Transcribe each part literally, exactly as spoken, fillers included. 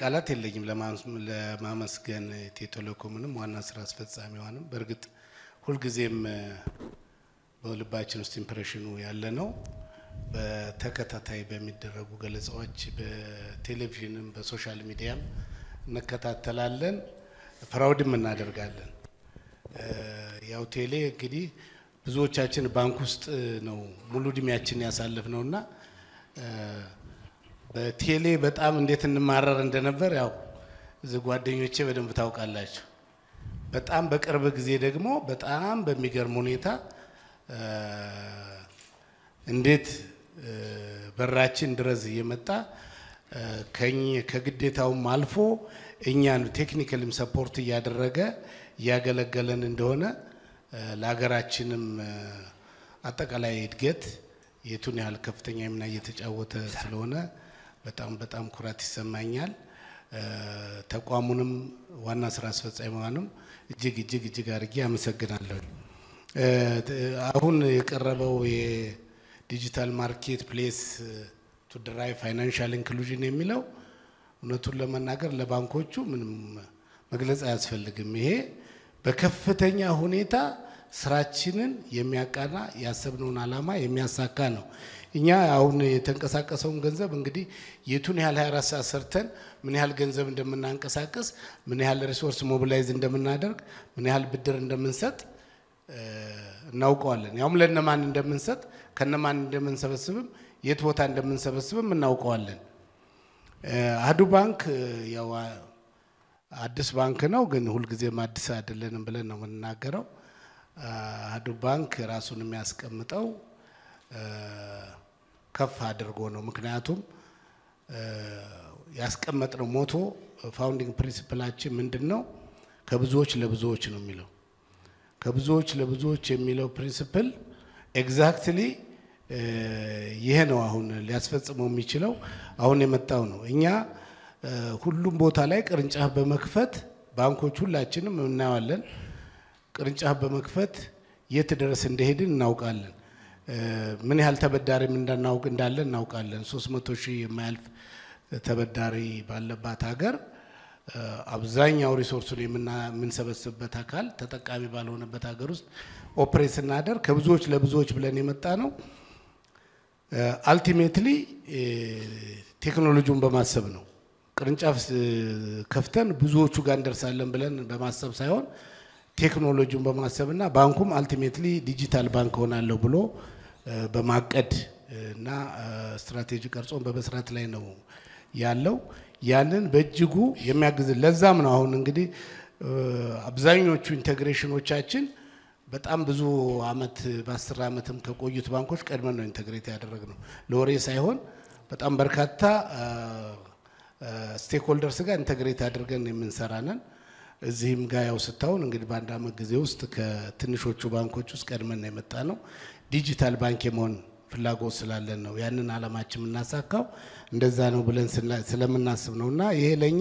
ቃላት የለኝም ለማመስገን ቴሌኮምንም ዋና ስራ አስፈጻሚዋንም በርግጥ ሁሉ ጊዜም በልባችን ውስጥ ኢምፕሬሽኑ ያለ ነው በተከታታይ በሚደረጉ ገለጻዎች በቴሌቪዥንም በሶሻል ሚዲያም እንከታተላለን ፕራውድም እናደርጋለን ያው ቴሌ እንግዲህ ብዙዎቻችን ባንክ ውስጥ ነው ሙሉ ድሚያችን ያሳለፍነውና በቴሌ በጣም እንዴት እንማረር እንደነበር ያው ዘጓደኞቼ በደንብ ታውቃላችሁ በጣም በቅርብ ጊዜ ደግሞ በጣም በሚገርም ሁኔታ እንዴት በራችን ድረስ እየመጣ ከኝ ከግዴታውም አልፎ እኛን ቴክኒካልም ሰፖርት ያደረገ ያገለገለን እንደሆነ ለሀገራችንም አጠቃላይ እድገት የቱን ያህል ከፍተኛ ሚና እየተጫወተ ስለሆነ በጣም በጣም ኩራት ይሰማኛል ተቋሙንም ዋና ስራ አስፈጻሚዋንም እጅግ እጅግ እጅግ አርጌ አመሰግናለሁ አሁን የቀረበው የዲጂታል ማርኬት ፕሌስ ቱ ድራይቭ ፋይናንሻል ኢንክሉዥን የሚለው እውነቱን ለመናገር ለባንኮቹ ምንም መግለጽ አያስፈልግም ይሄ በከፍተኛ ሁኔታ ስራችንን የሚያቃና ያሰብነውን አላማ የሚያሳካ ነው እኛ አሁን የተንቀሳቀሰውን ገንዘብ እንግዲህ የቱን ያህል ሃያ አራት ሰዓት ሰርተን ምን ያህል ገንዘብ እንደምናንቀሳቀስ ምን ያህል ሪሶርስ ሞቢላይዝ እንደምናደርግ ምን ያህል ብድር እንደምንሰጥ እናውቀዋለን ያውም ለነማን እንደምንሰጥ ከነማን እንደምንሰበስብም የት ቦታ እንደምንሰበስብም እናውቀዋለን አዱ ባንክ ያው አዲስ ባንክ ነው ግን ሁሉ ጊዜ ማድስ አይደለንም ብለን ነው የምንናገረው አዱ ባንክ ራሱን የሚያስቀምጠው ከፍ አድርጎ ነው ምክንያቱም ያስቀመጥነው ሞቶ ፋውንዲንግ ፕሪንሲፕላችን ምንድነው ከብዙዎች ለብዙዎች ነው የሚለው ከብዙዎች ለብዙዎች የሚለው ፕሪንሲፕል ኤግዛክትሊ ይሄ ነው አሁን ሊያስፈጽመው የሚችለው አሁን የመጣው ነው እኛ ሁሉም ቦታ ላይ ቅርንጫፍ በመክፈት ባንኮች ሁላችንም እናያለን ቅርንጫፍ በመክፈት የት ድረስ እንደሄድን እናውቃለን ምን ያህል ተበዳሪም እንዳናውቅ እንዳለ እናውቃለን ሶስት መቶ ሺህ የማያልፍ ተበዳሪ ባለባት ሀገር አብዛኛው ሪሶርሱን የምንሰበስብበት አካል ተጠቃሚ ባልሆነበት ሀገር ውስጥ ኦፕሬት እናደር ከብዙዎች ለብዙዎች ብለን የመጣ ነው አልቲሜትሊ ቴክኖሎጂውን በማሰብ ነው ቅርንጫፍ ከፍተን ብዙዎቹ ጋር እንደርሳለን ብለን በማሰብ ሳይሆን ቴክኖሎጂውን በማሰብና ባንኩም አልቲሜትሊ ዲጂታል ባንክ ሆናለሁ ብሎ በማቀድ እና ስትራቴጂ ቀርጾን በመስራት ላይ ነው ያለው ያንን በእጅጉ የሚያግዝ ለዛም ነው አሁን እንግዲህ አብዛኞቹ ኢንተግሬሽኖቻችን በጣም ብዙ አመት በ10 አመትም ከቆዩት ባንኮች ቀድመን ነው ኢንተግሬት ያደረግነው ለወሬ ሳይሆን በጣም በርካታ ስቴክሆልደርስ ጋር ኢንተግሬት አድርገን የምንሰራነን እዚህም ጋር ያው ስታውን እንግዲህ ባንዳ መግዜ ውስጥ ከትንሾቹ ባንኮች ውስጥ ቀድመን ነው የመጣነው ዲጂታል ባንክ የመሆን ፍላጎት ስላለን ነው ያንን አላማችን እናሳካው እንደዛ ነው ብለን ስለምናስብ ነውና ይሄ ለኛ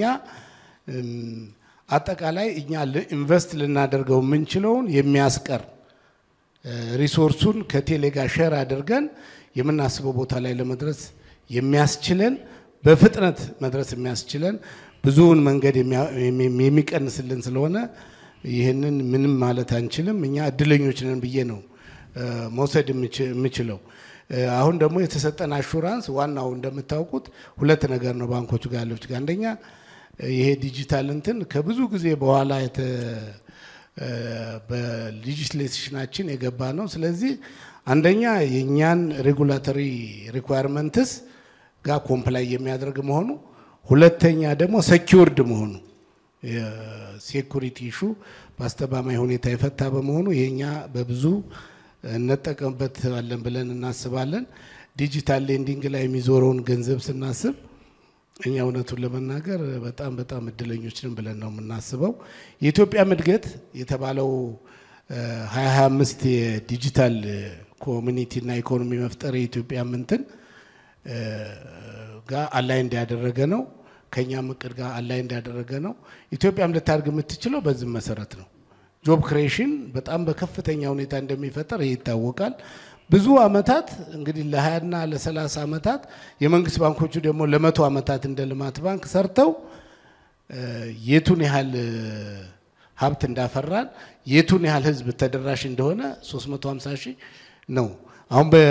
አጠቃላይ እኛ ኢንቨስት ልናደርገው ምንችለውን የሚያስቀር ሪሶርሱን ከቴሌ ጋር ሼር አድርገን የምናስበው ቦታ ላይ ለመድረስ የሚያስችለን በፍጥነት መድረስ የሚያስችለን ብዙውን መንገድ የሚቀንስልን ስለሆነ ይሄንን ምንም ማለት አንችልም እኛ እድለኞች ነን ብዬ ነው መውሰድ የምችለው አሁን ደግሞ የተሰጠን አሹራንስ ዋናው እንደምታውቁት ሁለት ነገር ነው ባንኮቹ ጋር ያሉት አንደኛ ይሄ ዲጂታል እንትን ከብዙ ጊዜ በኋላ የተ በሌጂስሌሽናችን የገባ ነው ስለዚህ አንደኛ የኛን ሬጉላቶሪ ሪኳየርመንትስ ጋር ኮምፕላይ የሚያደርግ መሆኑ ሁለተኛ ደግሞ ሴኩርድ መሆኑ የሴኩሪቲ ኢሹ በአስተማማኝ ሁኔታ የፈታ በመሆኑ የኛ በብዙ እንጠቀምበት አለን ብለን እናስባለን ዲጂታል ሌንዲንግ ላይ የሚዞረውን ገንዘብ ስናስብ እኛ እውነቱን ለመናገር በጣም በጣም እድለኞች ነን ብለን ነው የምናስበው የኢትዮጵያ እድገት የተባለው ሃያ ሃያ አምስት የዲጂታል ኮሚኒቲ እና ኢኮኖሚ መፍጠር የኢትዮጵያ ምንትን ጋር አላይ እንዲያደረገ ነው ከኛ ምቅድ ጋር አላይ እንዲያደረገ ነው ኢትዮጵያም ልታርግ የምትችለው በዚህ መሰረት ነው ጆብ ክሬሽን በጣም በከፍተኛ ሁኔታ እንደሚፈጠር ይታወቃል ብዙ አመታት እንግዲህ ለ20 እና ለ30 አመታት የመንግስት ባንኮቹ ደግሞ ለ100 አመታት እንደ ልማት ባንክ ሰርተው የቱን ያህል ሀብት እንዳፈራን የቱን ያህል ህዝብ ተደራሽ እንደሆነ ሶስት መቶ ሃምሳ ሺህ ነው አሁን በ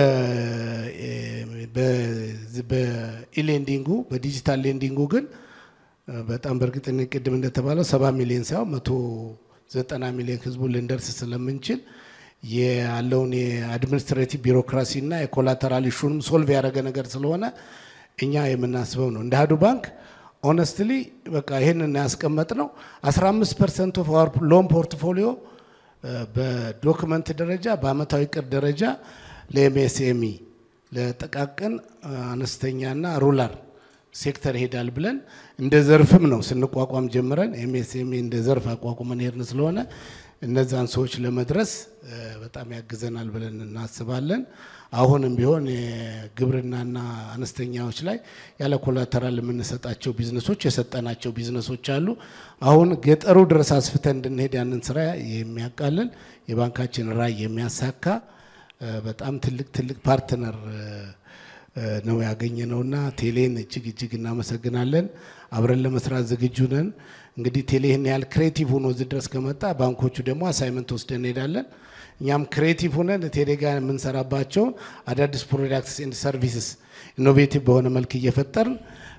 በኢሌንዲንጉ በዲጂታል ሌንዲንጉ ግን በጣም በርግጥ እንቅድም እንደተባለው ሰባ ሚሊዮን ሳይሆን መቶ ዘጠና ሚሊዮን ህዝቡ ልንደርስ ስለምንችል ያለውን የአድሚኒስትሬቲቭ ቢሮክራሲና የኮላተራል ኢሹንም ሶልቭ ያደረገ ነገር ስለሆነ እኛ የምናስበው ነው እንደ አሃዱ ባንክ ሆነስትሊ በቃ ይሄንን ያስቀመጥነው አስራ አምስት ፐርሰንት ኦፍ አወር ሎን ፖርትፎሊዮ በዶክመንት ደረጃ በአመታዊ ቅር ደረጃ ለኤምኤስኤምኢ ለጥቃቅን አነስተኛና ሩላር ሴክተር ሄዳል ብለን እንደ ዘርፍም ነው ስንቋቋም ጀምረን ኤምኤስኤምኢ እንደ ዘርፍ አቋቁመን ሄድን ስለሆነ እነዛን ሰዎች ለመድረስ በጣም ያግዘናል ብለን እናስባለን አሁንም ቢሆን ግብርናና አነስተኛዎች ላይ ያለ ኮላተራል የምንሰጣቸው ቢዝነሶች የሰጠናቸው ቢዝነሶች አሉ አሁን ገጠሩ ድረስ አስፍተን እንድንሄድ ያንን ስራ የሚያቃልል የባንካችን ራይ የሚያሳካ በጣም ትልቅ ትልቅ ፓርትነር ነው ያገኘነውና ቴሌን እጅግ እጅግ እናመሰግናለን አብረን ለመስራት ዝግጁ ነን እንግዲህ ቴሌ ይሄን ያህል ክሬቲቭ ሆኖ እዚህ ድረስ ከመጣ ባንኮቹ ደግሞ አሳይመንት ወስደን እንሄዳለን እኛም ክሬቲቭ ሆነን ቴሌ ጋር የምንሰራባቸው አዳዲስ ፕሮዳክትስ ኤንድ ሰርቪስስ ኢኖቬቲቭ በሆነ መልክ እየፈጠርን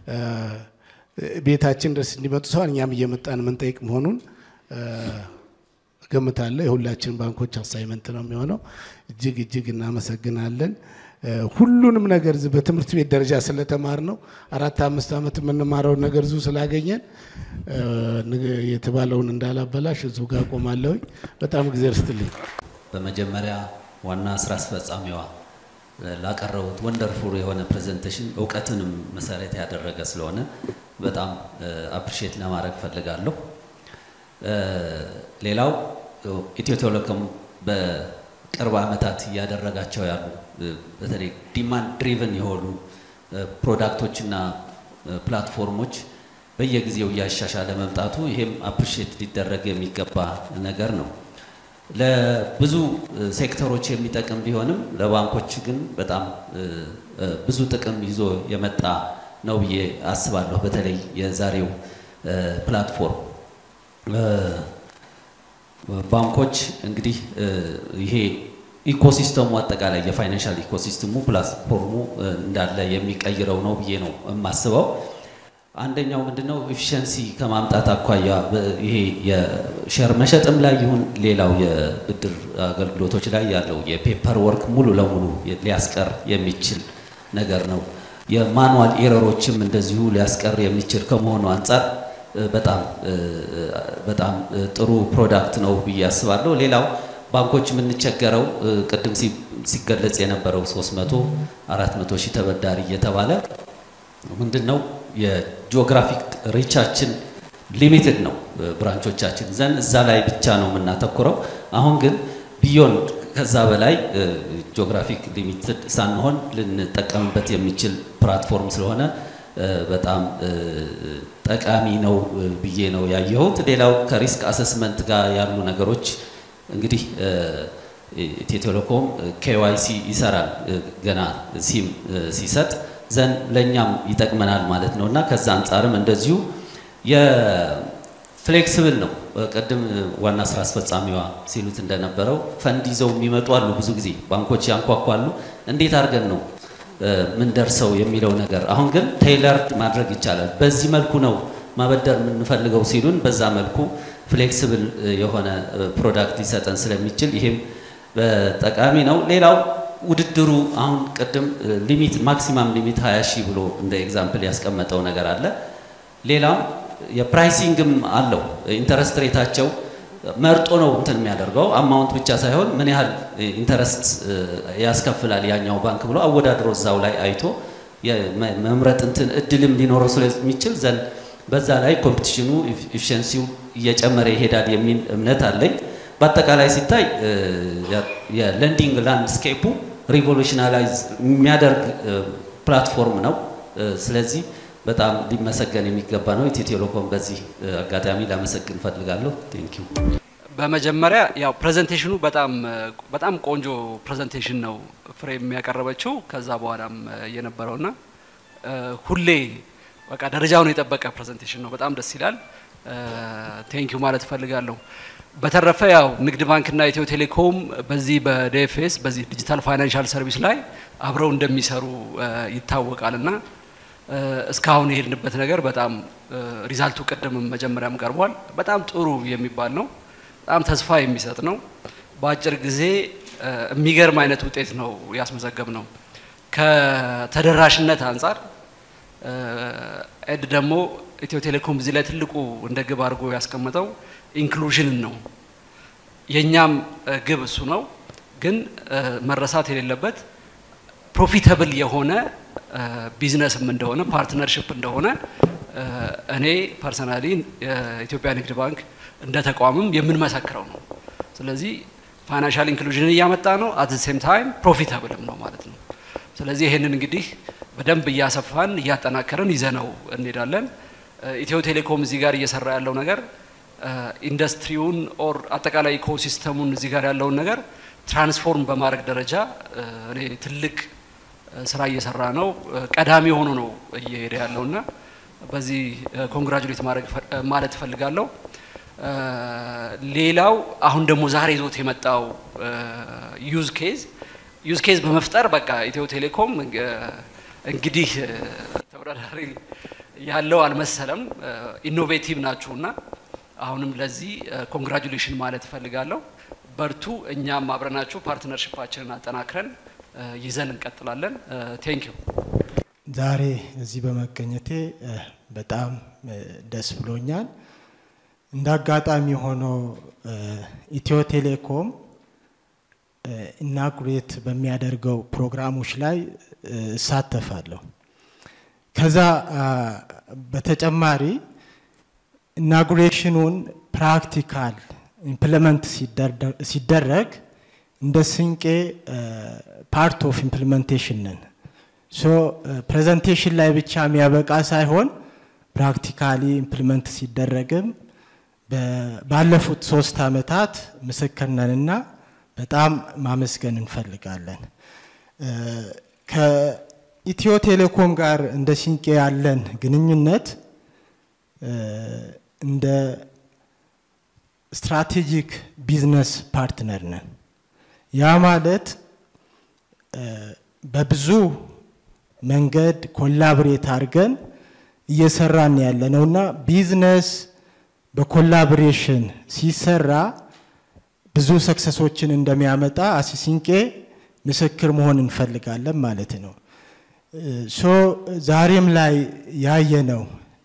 ቤታችን ድረስ እንዲመጡ ሰው እኛም እየመጣን የምንጠይቅ መሆኑን ገምታለሁ የሁላችን ባንኮች አሳይመንት ነው የሚሆነው እጅግ እጅግ እናመሰግናለን ሁሉንም ነገር በትምህርት ቤት ደረጃ ስለተማር ነው አራት አምስት አመት የምንማረው ነገር ዙ ስላገኘን የተባለውን እንዳላበላሽ እዙ ጋር ቆማለሁ በጣም እግዚአብሔር ይስጥልኝ በመጀመሪያ ዋና ስራ አስፈጻሚዋ ላቀረቡት ወንደርፉል የሆነ ፕሬዘንቴሽን ዕውቀትንም መሰረት ያደረገ ስለሆነ በጣም አፕሪሺየት ለማድረግ ፈልጋለሁ ሌላው ኢትዮ ቴሌኮም በቅርብ አመታት ያደረጋቸው ያሉ በተለይ ዲማንድ ድሪቨን የሆኑ ፕሮዳክቶችና ፕላትፎርሞች በየጊዜው ያሻሻለ መምጣቱ ይሄም አፕሪሺየት ሊደረግ የሚገባ ነገር ነው ለብዙ ሴክተሮች የሚጠቅም ቢሆንም ለባንኮች ግን በጣም ብዙ ጥቅም ይዞ የመጣ ነው ብዬ አስባለሁ በተለይ የዛሬው ፕላትፎርም ባንኮች እንግዲህ ይሄ ኢኮሲስተሙ አጠቃላይ የፋይናንሻል ኢኮሲስተሙ ፕላትፎርሙ እንዳለ የሚቀይረው ነው ብዬ ነው የማስበው አንደኛው ምንድነው ኤፊሺየንሲ ከማምጣት አኳያ ይሄ የሼር መሸጥም ላይ ይሁን ሌላው የብድር አገልግሎቶች ላይ ያለው የፔፐር ወርክ ሙሉ ለሙሉ ሊያስቀር የሚችል ነገር ነው የማኑዋል ኤረሮችም እንደዚሁ ሊያስቀር የሚችል ከመሆኑ አንፃር በጣም በጣም ጥሩ ፕሮዳክት ነው ብዬ አስባለሁ ሌላው ባንኮች ምን ተቸገረው ቅድም ሲገለጽ የነበረው ሶስት መቶ አራት መቶ ሺህ ተበዳሪ እየተባለ ምንድነው የጂኦግራፊክ ሪቻችን ሊሚትድ ነው ብራንቾቻችን ዘን እዛ ላይ ብቻ ነው የምናተኩረው አሁን ግን ቢዮንድ ከዛ በላይ ጂኦግራፊክ ሊሚትድ ሳንሆን ልንጠቀምበት የሚችል ፕላትፎርም ስለሆነ በጣም ጠቃሚ ነው ብዬ ነው ያየሁት ሌላው ከሪስክ አሰስመንት ጋር ያሉ ነገሮች እንግዲህ ኢትዮ ቴሌኮም ኬዋይሲ ይሰራል ገና ሲም ሲሰጥ ዘን ለኛም ይጠቅመናል ማለት ነውና ከዛ አንፃርም እንደዚሁ የፍሌክሲብል ነው ቀደም ዋና ስራ አስፈጻሚዋ ሲሉት እንደነበረው ፈንድ ይዘው የሚመጡ አሉ ብዙ ጊዜ ባንኮች ያንኳኳሉ እንዴት አድርገን ነው ምን ደርሰው የሚለው ነገር አሁን ግን ቴይለርድ ማድረግ ይቻላል በዚህ መልኩ ነው ማበደር የምንፈልገው ሲሉን በዛ መልኩ ፍሌክሲብል የሆነ ፕሮዳክት ይሰጠን ስለሚችል ይሄም በጠቃሚ ነው ሌላው ውድድሩ አሁን ቀደም ሊሚት ማክሲማም ሊሚት ሃያ ሺህ ብሎ እንደ ኤግዛምፕል ያስቀመጠው ነገር አለ ሌላው የፕራይሲንግም አለው ኢንተረስት ሬታቸው መርጦ ነው እንትን የሚያደርገው አማውንት ብቻ ሳይሆን ምን ያህል ኢንተረስት ያስከፍላል ያኛው ባንክ ብሎ አወዳድሮ እዛው ላይ አይቶ የመምረጥ እንትን እድልም ሊኖረው ስለሚችል ዘን በዛ ላይ ኮምፒቲሽኑ ኤፊሺየንሲው እየጨመረ ይሄዳል የሚል እምነት አለኝ በአጠቃላይ ሲታይ የለንዲንግ ላንድስኬፑ ሪቮሉሽናላይዝ የሚያደርግ ፕላትፎርም ነው ስለዚህ በጣም ሊመሰገን የሚገባ ነው ኢትዮ ቴሌኮም በዚህ አጋጣሚ ለማመስገን ፈልጋለሁ ቴንክ ዩ በመጀመሪያ ያው ፕሬዘንቴሽኑ በጣም በጣም ቆንጆ ፕሬዘንቴሽን ነው ፍሬም ያቀረበችው ከዛ በኋላም የነበረውና ሁሌ በቃ ደረጃውን የጠበቀ ፕሬዘንቴሽን ነው በጣም ደስ ይላል ቴንክ ዩ ማለት ፈልጋለሁ በተረፈ ያው ንግድ ባንክና ኢትዮ ቴሌኮም በዚህ በዲኤፍኤስ በዚህ ዲጂታል ፋይናንሻል ሰርቪስ ላይ አብረው እንደሚሰሩ ይታወቃልና እስካሁን ይሄድንበት ነገር በጣም ሪዛልቱ ቀደም መጀመሪያም ቀርቧል በጣም ጥሩ የሚባል ነው በጣም ተስፋ የሚሰጥ ነው በአጭር ጊዜ የሚገርም አይነት ውጤት ነው ያስመዘገብነው ከተደራሽነት አንፃር እድ ደግሞ ኢትዮ ቴሌኮም እዚህ ላይ ትልቁ እንደ ግብ አድርጎ ያስቀመጠው ኢንክሉዥን ነው የኛም ግብ እሱ ነው ግን መረሳት የሌለበት ፕሮፊታብል የሆነ ቢዝነስም እንደሆነ ፓርትነርሺፕ እንደሆነ እኔ ፐርሰናሊ ኢትዮጵያ ንግድ ባንክ እንደ ተቋምም የምንመሰክረው ነው ስለዚህ ፋይናንሻል ኢንክሉዥን ያመጣ ነው at the same time ፕሮፊታብልም ነው ማለት ነው ስለዚህ ይሄንን እንግዲህ በደንብ ያሰፋን ያጠናከረን ይዘነው እንሄዳለን ኢትዮ ቴሌኮም እዚህ ጋር እየሰራ ያለው ነገር ኢንዱስትሪውን ኦር አጠቃላይ ኢኮሲስተሙን እዚህ ጋር ያለውን ነገር ትራንስፎርም በማድረግ ደረጃ እኔ ትልቅ ስራ እየሰራ ነው ቀዳሚ ሆኖ ነው እየሄደ ያለውና በዚህ ኮንግራቹሌት ማድረግ ማለት ፈልጋለሁ ሌላው አሁን ደግሞ ዛሬ ይዞት የመጣው ዩዝ ኬዝ ዩዝ ኬዝ በመፍጠር በቃ ኢትዮ ቴሌኮም እንግዲህ ተወዳዳሪ ያለው አልመሰለም ኢኖቬቲቭ ናችሁና አሁንም ለዚህ ኮንግራቹሌሽን ማለት ፈልጋለሁ በርቱ እኛም አብረናችሁ ፓርትነርሺፓችንን አጠናክረን ይዘን እንቀጥላለን ቴንክ ዩ ዛሬ እዚህ በመገኘቴ በጣም ደስ ብሎኛል እንዳጋጣሚ ሆኖ ኢትዮ ቴሌኮም ኢናጉሬት በሚያደርገው ፕሮግራሞች ላይ እሳተፋለሁ ከዛ በተጨማሪ ኢናጉሬሽኑን ፕራክቲካል ኢምፕሊመንት ሲደረግ እንደ ስንቄ ፓርት ኦፍ ኢምፕሊሜንቴሽን ነን ሶ ፕሬዘንቴሽን ላይ ብቻ የሚያበቃ ሳይሆን ፕራክቲካሊ ኢምፕሊመንት ሲደረግም ባለፉት ሶስት አመታት ምስክርነንና በጣም ማመስገን እንፈልጋለን ከኢትዮ ቴሌኮም ጋር እንደ ሲንቄ ያለን ግንኙነት እንደ ስትራቴጂክ ቢዝነስ ፓርትነር ነን ያ ማለት በብዙ መንገድ ኮላቦሬት አድርገን እየሰራን ያለነውና ቢዝነስ በኮላቦሬሽን ሲሰራ ብዙ ሰክሰሶችን እንደሚያመጣ አሲሲንቄ ምስክር መሆን እንፈልጋለን ማለት ነው ሶ ዛሬም ላይ ያየነው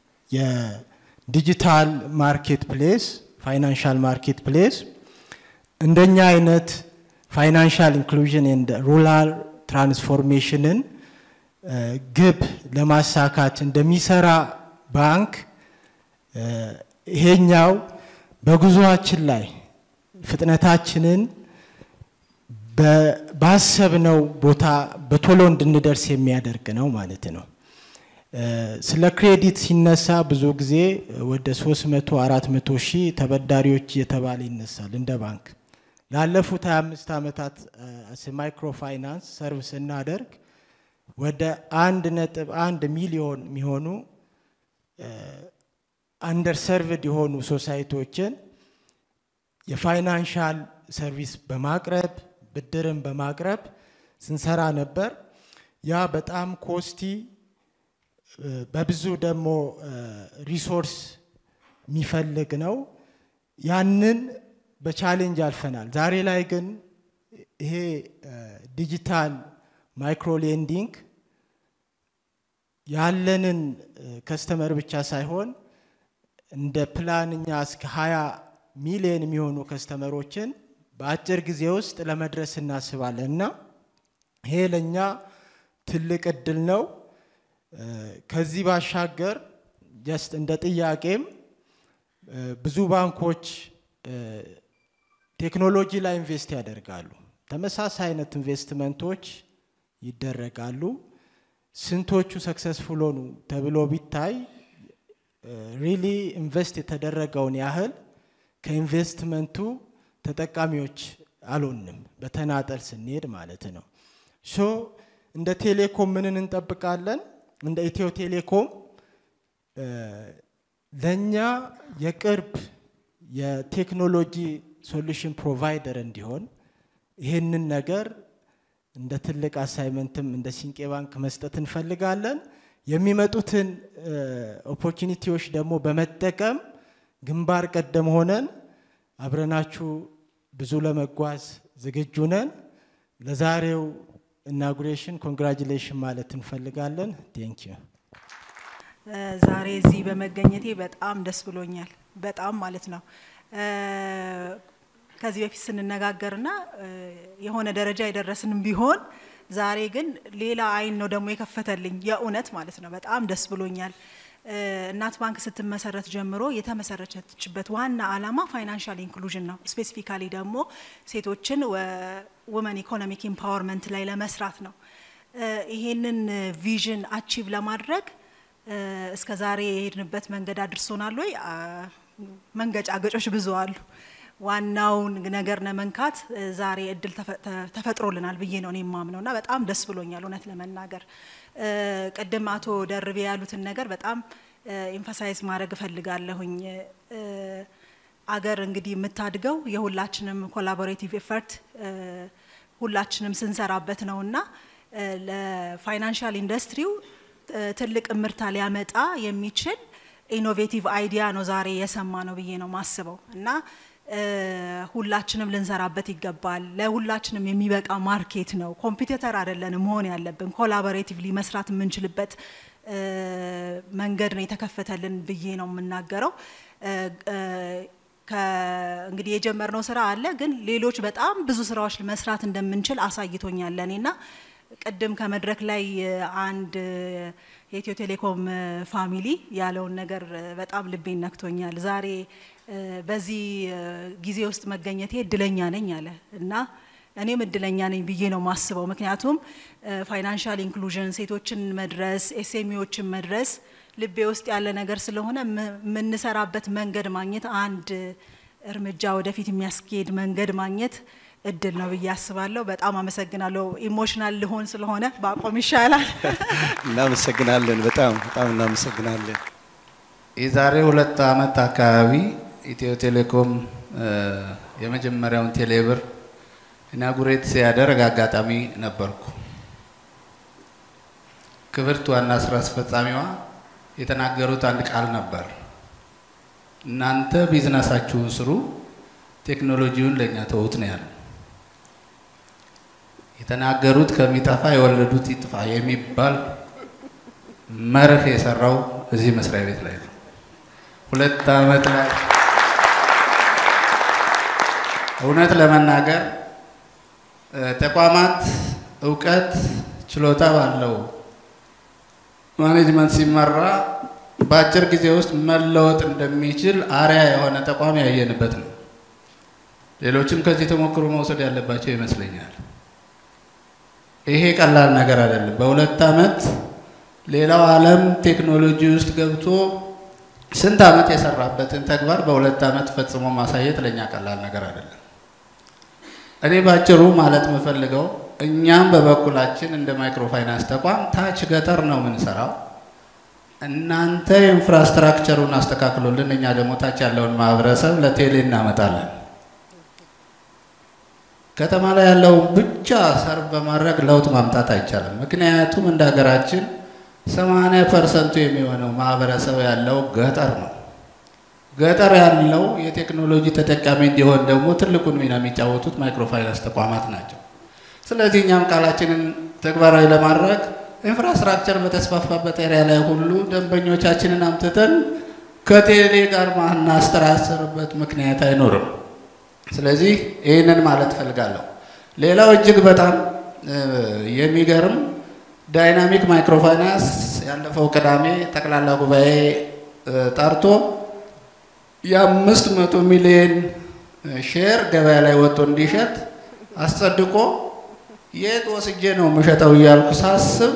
የዲጂታል ማርኬት ፕሌስ ፋይናንሻል ማርኬት ፕሌስ እንደኛ አይነት ፋይናንሻል ኢንክሉዥን ኤንድ ሩራል ትራንስፎርሜሽንን ግብ ለማሳካት እንደሚሰራ ባንክ ይሄኛው በጉዞአችን ላይ ፍጥነታችንን በባሰብነው ቦታ በቶሎ እንድንደርስ የሚያደርግ ነው ማለት ነው ስለ ክሬዲት ሲነሳ ብዙ ጊዜ ወደ ሶስት መቶ አራት መቶ ሺህ ተበዳሪዎች የተባለ ይነሳል እንደ ባንክ ላለፉት ሃያ አምስት አመታት ማይክሮ ፋይናንስ ሰርቪስ እናደርግ ወደ አንድ ነጥብ አንድ ሚሊዮን የሚሆኑ አንደር ሰርቭድ የሆኑ ሶሳይቲዎችን የፋይናንሻል ሰርቪስ በማቅረብ ብድርን በማቅረብ ስንሰራ ነበር ያ በጣም ኮስቲ በብዙ ደግሞ ሪሶርስ የሚፈልግ ነው ያንን በቻሌንጅ አልፈናል ዛሬ ላይ ግን ይሄ ዲጂታል ማይክሮ ሌንዲንግ ያለንን ከስተመር ብቻ ሳይሆን እንደ ፕላንኛ እስከ ሃያ ሚሊዮን የሚሆኑ ከስተመሮችን በአጭር ጊዜ ውስጥ ለመድረስ እናስባለንና ይሄ ለኛ ትልቅ እድል ነው ከዚህ ባሻገር ጀስት እንደ ጥያቄም ብዙ ባንኮች ቴክኖሎጂ ላይ ኢንቨስት ያደርጋሉ ተመሳሳይ አይነት ኢንቨስትመንቶች ይደረጋሉ ስንቶቹ ሰክሰስፉል ሆኑ ተብሎ ቢታይ ሪሊ ኢንቨስት የተደረገውን ያህል ከኢንቨስትመንቱ ተጠቃሚዎች አልሆንም በተናጠል ስንሄድ ማለት ነው ሶ እንደ ቴሌኮም ምንን እንጠብቃለን እንደ ኢትዮ ቴሌኮም ለኛ የቅርብ የቴክኖሎጂ ሶሉሽን ፕሮቫይደር እንዲሆን ይሄንን ነገር እንደ ትልቅ አሳይመንትም እንደ ሲንቄ ባንክ መስጠት እንፈልጋለን የሚመጡትን ኦፖርቹኒቲዎች ደግሞ በመጠቀም ግንባር ቀደም ሆነን አብረናችሁ ብዙ ለመጓዝ ዝግጁ ነን ለዛሬው ኢናጉሬሽን ኮንግራቹሌሽን ማለት እንፈልጋለን ቴንክ ዩ ዛሬ እዚህ በመገኘቴ በጣም ደስ ብሎኛል በጣም ማለት ነው ከዚህ በፊት ስንነጋገርና የሆነ ደረጃ የደረስንም ቢሆን ዛሬ ግን ሌላ አይን ነው ደግሞ የከፈተልኝ የኡነት ማለት ነው በጣም ደስ ብሎኛል እናት ባንክ ስትመሰረት ጀምሮ የተመሰረተችበት ዋና ዓላማ ፋይናንሻል ኢንክሉዥን ነው ስፔሲፊካሊ ደግሞ ሴቶችን ወመን ኢኮኖሚክ ኢምፓወርመንት ላይ ለመስራት ነው ይሄንን ቪዥን አቺቭ ለማድረግ እስከ ዛሬ የሄድንበት መንገድ አድርሶናል ወይ መንገጫ ገጮች ብዙ አሉ ዋናው ነገር ለመንካት ዛሬ እድል ተፈጥሮልናል ብዬ ነው እኔ ማምነውና በጣም ደስ ብሎኛል እውነት ለመናገር ቀደም አቶ ደርቤ ያሉትን ነገር በጣም ኤምፋሳይዝ ማድረግ ፈልጋለሁኝ አገር እንግዲህ የምታድገው የሁላችንም ኮላቦሬቲቭ ኤፈርት ሁላችንም ስንሰራበት ነውና ለፋይናንሻል ኢንዱስትሪው ትልቅ ምርታ ሊያመጣ የሚችል ኢኖቬቲቭ አይዲያ ነው ዛሬ የሰማ ነው ብዬ ነው ማስበው እና ሁላችንም ልንሰራበት ይገባል ለሁላችንም የሚበቃ ማርኬት ነው ኮምፒቲተር አይደለንም መሆን ያለብን ኮላቦሬቲቭሊ መስራት የምንችልበት መንገድ ነው የተከፈተልን ብዬ ነው የምናገረው እንግዲህ የጀመርነው ስራ አለ ግን ሌሎች በጣም ብዙ ስራዎች መስራት እንደምንችል አሳይቶኛል ለኔና ቀደም ከመድረክ ላይ አንድ የኢትዮ ቴሌኮም ፋሚሊ ያለውን ነገር በጣም ልቤን ነክቶኛል ዛሬ በዚህ ጊዜ ውስጥ መገኘቴ እድለኛ ነኝ አለ እና እኔም እድለኛ ነኝ ብዬ ነው ማስበው ምክንያቱም ፋይናንሻል ኢንክሉዥን ሴቶችን መድረስ ኤስኤምኢዎችን መድረስ ልቤ ውስጥ ያለ ነገር ስለሆነ ምንሰራበት መንገድ ማግኘት አንድ እርምጃ ወደፊት የሚያስኬድ መንገድ ማግኘት እድል ነው ብዬ አስባለሁ በጣም አመሰግናለሁ ኢሞሽናል ልሆን ስለሆነ ባቆም ይሻላል እናመሰግናለን በጣም በጣም እናመሰግናለን የዛሬ ሁለት አመት አካባቢ ኢትዮ ቴሌኮም የመጀመሪያውን ቴሌብር ኢናጉሬት ሲያደርግ አጋጣሚ ነበርኩ ክብርት ዋና ስራ አስፈጻሚዋ የተናገሩት አንድ ቃል ነበር እናንተ ቢዝነሳችሁን ስሩ ቴክኖሎጂውን ለኛ ተውት ነው ያለው የተናገሩት ከሚጣፋ የወለዱት ይጥፋ የሚባል መርህ የሰራው እዚህ መስሪያ ቤት ላይ ነው ሁለት አመት ላይ እውነት ለመናገር ተቋማት ዕውቀት ችሎታ ባለው ማኔጅመንት ሲመራ በአጭር ጊዜ ውስጥ መለወጥ እንደሚችል አሪያ የሆነ ተቋም ያየንበት ነው ሌሎችም ከዚህ ተሞክሮ መውሰድ ያለባቸው ይመስለኛል ይሄ ቀላል ነገር አይደለም በሁለት አመት ሌላው ዓለም ቴክኖሎጂ ውስጥ ገብቶ ስንት አመት የሰራበትን ተግባር በሁለት አመት ፈጽሞ ማሳየት ለኛ ቀላል ነገር አይደለም እኔ ባጭሩ ማለት መፈልገው እኛም በበኩላችን እንደ ማይክሮ ፋይናንስ ተቋም ታች ገጠር ነው ምንሰራው እናንተ ኢንፍራስትራክቸሩን አስተካክሉልን እኛ ደግሞ ታች ያለውን ማህበረሰብ ለቴሌ እናመጣለን ከተማ ላይ ያለው ብቻ ሰርቭ በማድረግ ለውጥ ማምጣት አይቻልም ምክንያቱም እንደ ሀገራችን ሰማንያ ፐርሰንት የሚሆነው ማህበረሰብ ያለው ገጠር ነው ገጠር ያለው የቴክኖሎጂ ተጠቃሚ እንዲሆን ደግሞ ትልቁን ሚና የሚጫወቱት ማይክሮ ፋይናንስ ተቋማት ናቸው ስለዚህ እኛም ቃላችንን ተግባራዊ ለማድረግ ኢንፍራስትራክቸር በተስፋፋበት ኤሪያ ላይ ሁሉ ደንበኞቻችንን አምጥተን ከቴሌ ጋር ማናስተሳሰርበት ምክንያት አይኖርም ስለዚህ ይሄንን ማለት ፈልጋለሁ ሌላው እጅግ በጣም የሚገርም ዳይናሚክ ማይክሮ ፋይናንስ ያለፈው ቅዳሜ ጠቅላላ ጉባኤ ጠርቶ የአምስት መቶ ሚሊዮን ሼር ገበያ ላይ ወጥቶ እንዲሸጥ አስጸድቆ የት ወስጄ ነው መሸጣው ያልኩ ሳስብ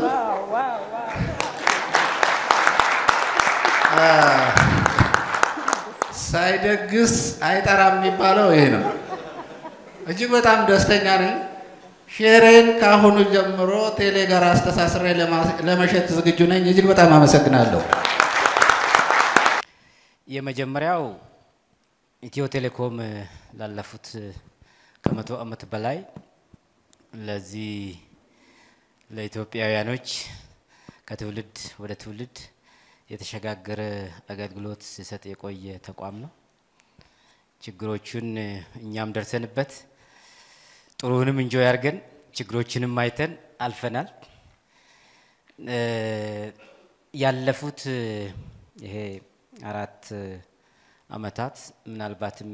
ሳይደግስ አይጠራም የሚባለው ይሄ ነው እጅግ በጣም ደስተኛ ነኝ ሼሬን ካሁኑ ጀምሮ ቴሌ ጋር አስተሳስሬ ለመሸጥ ዝግጁ ነኝ እጅግ በጣም አመሰግናለሁ የመጀመሪያው ኢትዮ ቴሌኮም ላለፉት ከመቶ ዓመት በላይ ለዚህ ለኢትዮጵያውያኖች ከትውልድ ወደ ትውልድ የተሸጋገረ አገልግሎት ሲሰጥ የቆየ ተቋም ነው። ችግሮቹን እኛም ደርሰንበት ጥሩንም እንጆይ አድርገን ችግሮችንም አይተን አልፈናል። ያለፉት ይሄ አራት አመታት ምናልባትም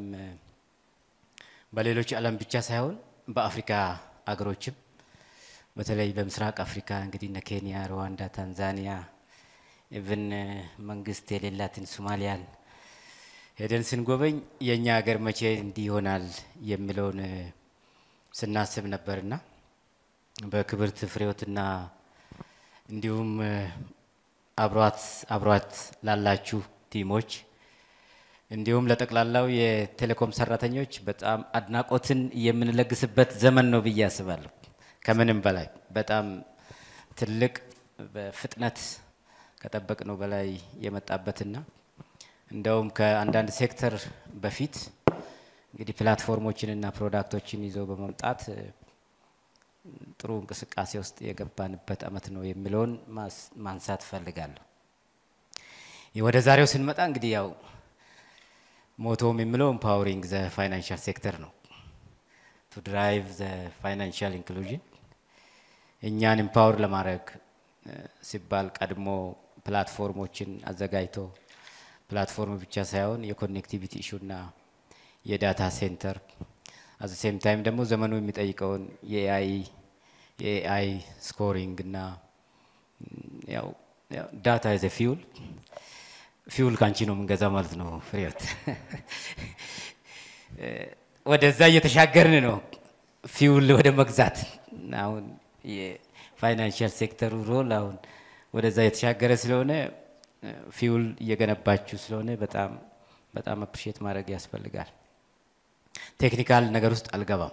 በሌሎች ዓለም ብቻ ሳይሆን በአፍሪካ አገሮችም በተለይ በምስራቅ አፍሪካ እንግዲህ እነ ኬንያ፣ ሩዋንዳ፣ ታንዛኒያ ኢቭን መንግስት የሌላትን ሶማሊያን ሄደን ስንጎበኝ የኛ ሀገር መቼ እንዲህ ይሆናል የሚለውን ስናስብ ነበርና በክብርት ፍሬዎትና እንዲሁም አብሯት አብሯት ላላችሁ ቲሞች እንዲሁም ለጠቅላላው የቴሌኮም ሰራተኞች በጣም አድናቆትን የምንለግስበት ዘመን ነው ብዬ አስባለሁ። ከምንም በላይ በጣም ትልቅ በፍጥነት ከጠበቅነው በላይ የመጣበትና እንደውም ከአንዳንድ ሴክተር በፊት እንግዲህ ፕላትፎርሞችንና ፕሮዳክቶችን ይዞ በመምጣት ጥሩ እንቅስቃሴ ውስጥ የገባንበት አመት ነው የሚለውን ማንሳት ፈልጋለሁ። ወደ ዛሬው ስንመጣ እንግዲህ ያው ሞቶም የሚለው empowering the financial sector ነው to drive the financial inclusion እኛን empower ለማድረግ ሲባል ቀድሞ ፕላትፎርሞችን አዘጋጅቶ ፕላትፎርም ብቻ ሳይሆን የኮኔክቲቪቲ ኢሹና የዳታ ሴንተር at the same time ደግሞ ዘመኑ የሚጠይቀውን የኤአይ የኤአይ ስኮሪንግ እና ያው ዳታ is a fuel ፊውል ካንቺ ነው መንገዛ ማለት ነው ፍሬዎት ወደዛ እየተሻገርን ነው ፊውል ወደ መግዛት አሁን የፋይናንሻል ሴክተሩ ሮል አሁን ወደዛ እየተሻገረ ስለሆነ ፊውል እየገነባችሁ ስለሆነ በጣም በጣም አፕሪሺየት ማድረግ ያስፈልጋል። ቴክኒካል ነገር ውስጥ አልገባም።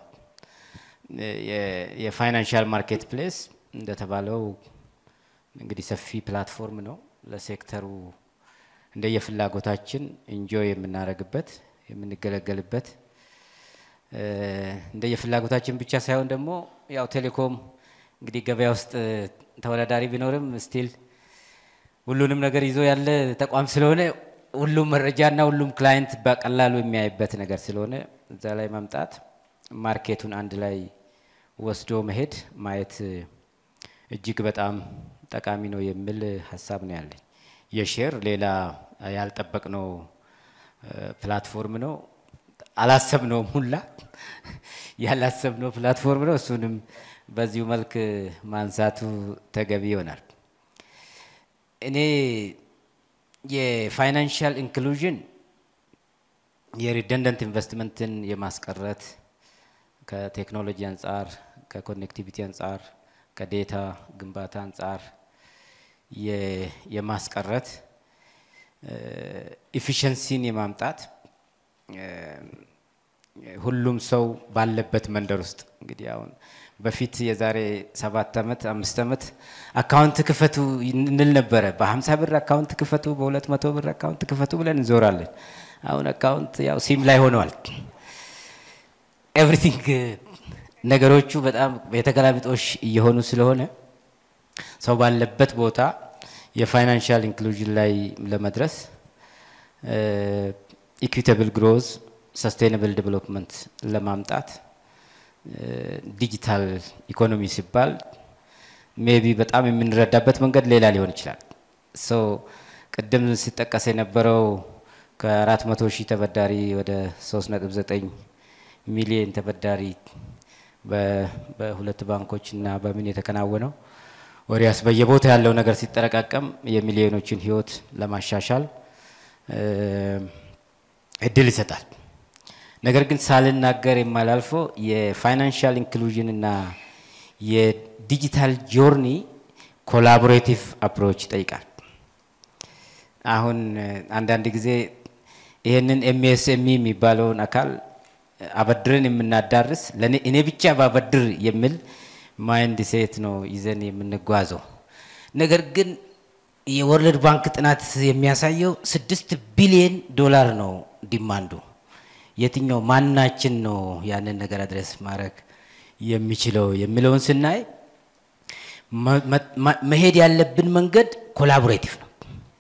የፋይናንሻል ማርኬት ፕሌስ እንደተባለው እንግዲህ ሰፊ ፕላትፎርም ነው ለሴክተሩ እንደየፍላጎታችን ኢንጆይ የምናረግበት የምንገለገልበት እንደየፍላጎታችን ብቻ ሳይሆን ደግሞ ያው ቴሌኮም እንግዲህ ገበያ ውስጥ ተወዳዳሪ ቢኖርም ስቲል ሁሉንም ነገር ይዞ ያለ ተቋም ስለሆነ ሁሉም መረጃና ሁሉም ክላይንት በቀላሉ የሚያይበት ነገር ስለሆነ እዛ ላይ መምጣት ማርኬቱን አንድ ላይ ወስዶ መሄድ ማየት እጅግ በጣም ጠቃሚ ነው የሚል ሐሳብ ነው ያለኝ። የሼር ሌላ ያልጠበቅነው ፕላትፎርም ነው አላሰብነው ሁላ ያላሰብነው ፕላትፎርም ነው እሱንም በዚሁ መልክ ማንሳቱ ተገቢ ይሆናል። እኔ የፋይናንሻል ኢንክሉዥን የሪደንደንት ኢንቨስትመንትን የማስቀረት ከቴክኖሎጂ አንፃር ከኮኔክቲቪቲ አንፃር ከዴታ ግንባታ አንፃር የማስቀረት ኢፊሸንሲን የማምጣት ሁሉም ሰው ባለበት መንደር ውስጥ እንግዲህ አሁን በፊት የዛሬ ሰባት አመት አምስት አመት አካውንት ክፈቱ እንል ነበር። በ50 ብር አካውንት ክፈቱ በ200 ብር አካውንት ክፈቱ ብለን እንዞራለን። አሁን አካውንት ያው ሲም ላይ ሆነዋል። ኤቭሪቲንግ ነገሮቹ በጣም የተገላቢጦሽ እየሆኑ ስለሆነ ሰው ባለበት ቦታ የፋይናንሻል ኢንክሉዥን ላይ ለመድረስ ኢኩዊታብል ግሮዝ ሰስቴይነብል ዴቨሎፕመንት ለማምጣት ዲጂታል ኢኮኖሚ ሲባል ሜቢ በጣም የምንረዳበት መንገድ ሌላ ሊሆን ይችላል። ሶ ቀደም ሲጠቀስ የነበረው ከ400 ሺህ ተበዳሪ ወደ ሶስት ነጥብ ዘጠኝ ሚሊዮን ተበዳሪ በሁለት ባንኮችና በምን የተከናወነው ወሪያስ በየቦታ ያለው ነገር ሲጠረቃቀም የሚሊዮኖችን ህይወት ለማሻሻል እድል ይሰጣል። ነገር ግን ሳልናገር የማላልፈው የፋይናንሻል ኢንክሉዥን እና የዲጂታል ጆርኒ ኮላቦሬቲቭ አፕሮች ይጠይቃል። አሁን አንዳንድ ጊዜ ይሄንን ኤምኤስኤምኢ የሚባለውን አካል አበድረን የምናዳርስ ለኔ እኔ ብቻ ባበድር የሚል ማይንድ ሴት ነው ይዘን የምንጓዘው። ነገር ግን የወርልድ ባንክ ጥናት የሚያሳየው ስድስት ቢሊዮን ዶላር ነው ዲማንዱ የትኛው ማናችን ነው ያንን ነገር አድረስ ማድረግ የሚችለው የሚለውን ስናይ መሄድ ያለብን መንገድ ኮላቦሬቲቭ ነው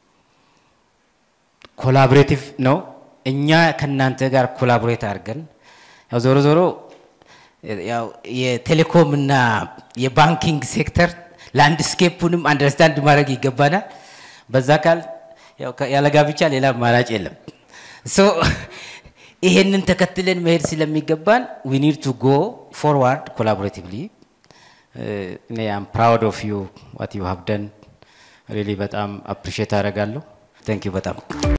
ኮላቦሬቲቭ ነው እኛ ከናንተ ጋር ኮላቦሬት አድርገን ያው ዞሮ ዞሮ ያው የቴሌኮም እና የባንኪንግ ሴክተር ላንድስኬፑንም አንደርስታንድ ማድረግ ይገባናል በዛ ካል ያው ያለ ጋብቻ ሌላ ማራጭ የለም ሶ ይሄንን ተከትለን መሄድ ስለሚገባን we need to go forward collaboratively እኔ am proud of you what you have done really በጣም appreciate አደርጋለሁ thank you በጣም